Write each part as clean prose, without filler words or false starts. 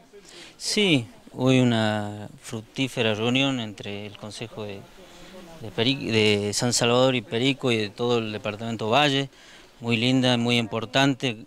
Sí, hubo una fructífera reunión entre el Consejo de San Salvador y Perico y de todo el departamento Valle, muy linda, muy importante.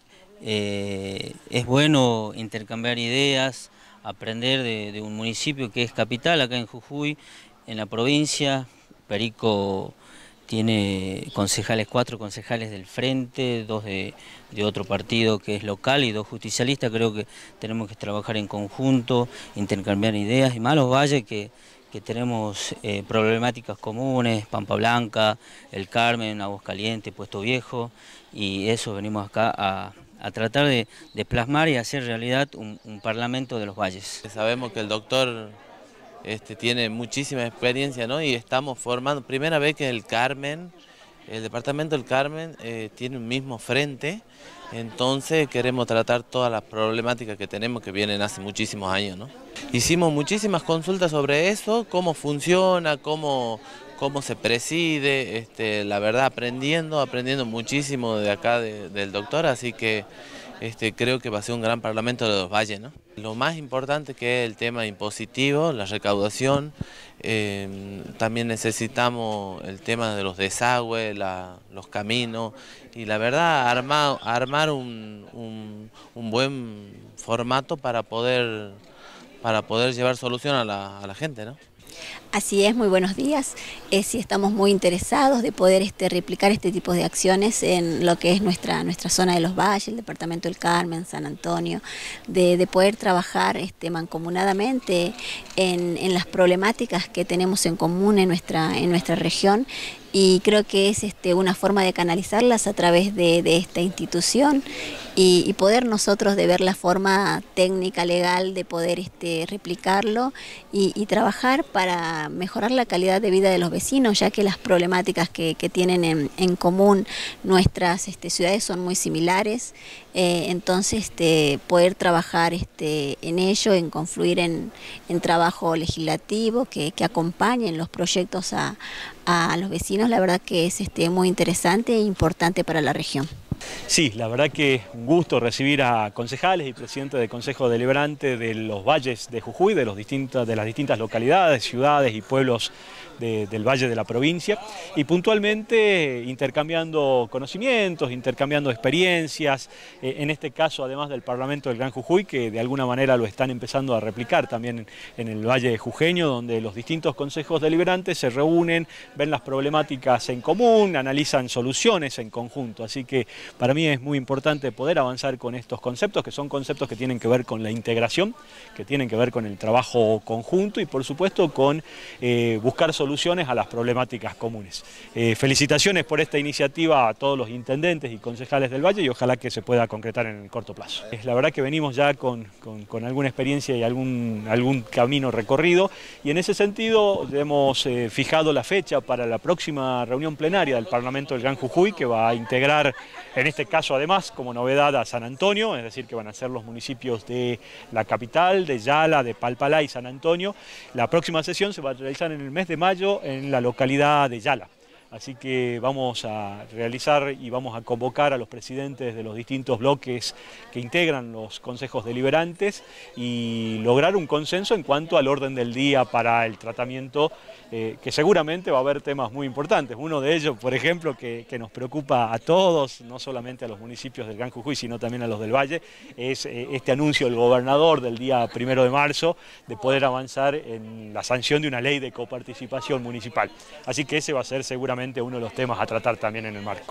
Es bueno intercambiar ideas, aprender de un municipio que es capital acá en Jujuy, en la provincia. Perico tiene concejales, 4 concejales del Frente, 2 de otro partido que es local y 2 justicialistas. Creo que tenemos que trabajar en conjunto, intercambiar ideas, y más los valles que tenemos problemáticas comunes: Pampa Blanca, El Carmen, Aguascalientes, Puesto Viejo, y eso venimos acá a tratar de plasmar y hacer realidad un parlamento de los valles. Sabemos que el doctor tiene muchísima experiencia, ¿no? Y estamos formando, primera vez que el Carmen, el departamento del Carmen tiene un mismo frente, entonces queremos tratar todas las problemáticas que tenemos que vienen hace muchísimos años, ¿no? Hicimos muchísimas consultas sobre eso, cómo funciona, cómo se preside, la verdad aprendiendo muchísimo de acá del doctor, así que creo que va a ser un gran parlamento de los valles, ¿no? Lo más importante que es el tema impositivo, la recaudación, también necesitamos el tema de los desagües, los caminos, y la verdad armar un buen formato para poder llevar solución a la gente, ¿no? Así es, muy buenos días. Sí, estamos muy interesados de poder replicar este tipo de acciones en lo que es nuestra zona de los valles, el departamento del Carmen, San Antonio, de poder trabajar mancomunadamente en las problemáticas que tenemos en común en nuestra región. Y creo que es una forma de canalizarlas a través de esta institución y poder nosotros de ver la forma técnica, legal de poder replicarlo y trabajar para mejorar la calidad de vida de los vecinos, ya que las problemáticas que tienen en común nuestras ciudades son muy similares. Entonces poder trabajar en ello, en confluir en trabajo legislativo que acompañen los proyectos a los vecinos, la verdad que es muy interesante e importante para la región. Sí, la verdad que un gusto recibir a concejales y presidentes del Consejo Deliberante de los valles de Jujuy, de las distintas localidades, ciudades y pueblos del valle de la provincia, y puntualmente intercambiando conocimientos, intercambiando experiencias, en este caso además del Parlamento del Gran Jujuy, que de alguna manera lo están empezando a replicar también en el valle jujeño, donde los distintos consejos deliberantes se reúnen, ven las problemáticas en común, analizan soluciones en conjunto. Así que para mí es muy importante poder avanzar con estos conceptos, que son conceptos que tienen que ver con la integración, que tienen que ver con el trabajo conjunto y por supuesto con buscar soluciones a las problemáticas comunes. Felicitaciones por esta iniciativa a todos los intendentes y concejales del Valle y ojalá que se pueda concretar en el corto plazo. La verdad que venimos ya con alguna experiencia y algún camino recorrido, y en ese sentido hemos fijado la fecha para la próxima reunión plenaria del Parlamento del Gran Jujuy, que va a integrar en este caso además como novedad a San Antonio, es decir que van a ser los municipios de la capital, de Yala, de Palpalá y San Antonio. La próxima sesión se va a realizar en el mes de mayo en la localidad de Yala. Así que vamos a realizar y vamos a convocar a los presidentes de los distintos bloques que integran los consejos deliberantes y lograr un consenso en cuanto al orden del día para el tratamiento, que seguramente va a haber temas muy importantes. Uno de ellos, por ejemplo, que nos preocupa a todos, no solamente a los municipios del Gran Jujuy, sino también a los del Valle, es este anuncio del gobernador del día 1 de marzo de poder avanzar en la sanción de una ley de coparticipación municipal. Así que ese va a ser seguramente uno de los temas a tratar también en el marco.